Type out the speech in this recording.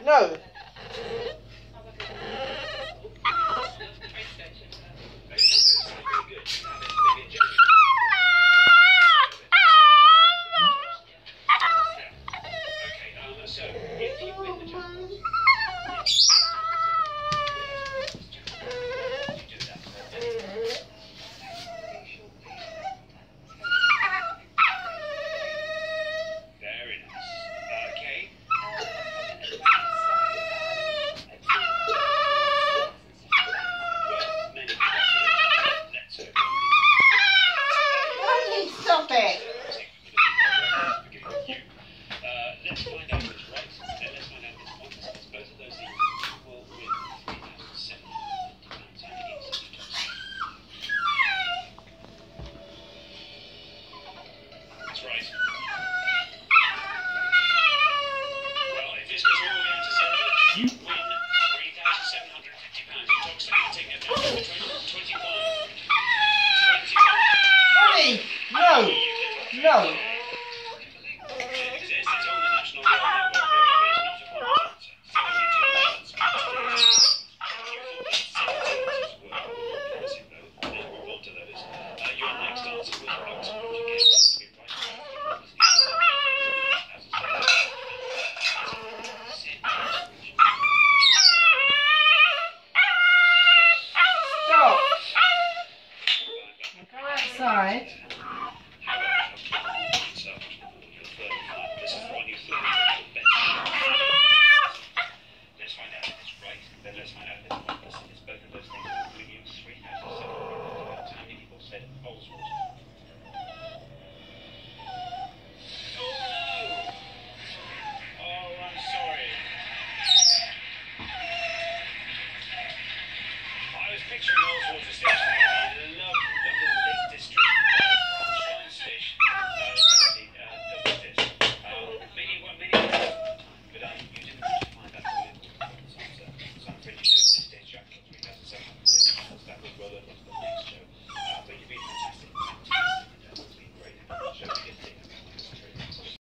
No. So, if you win the challenge, you do that. Very nice. Okay. Well, many congratulations. Let's hope. Ronnie, stop it. Let's find out which right. Let's find out which one. It's both of those equal with £3,750. How many is it? That's right. Well, if this goes all the way down to zero, you win £3,750. Your dog's starting at 21. Ronnie, no, no.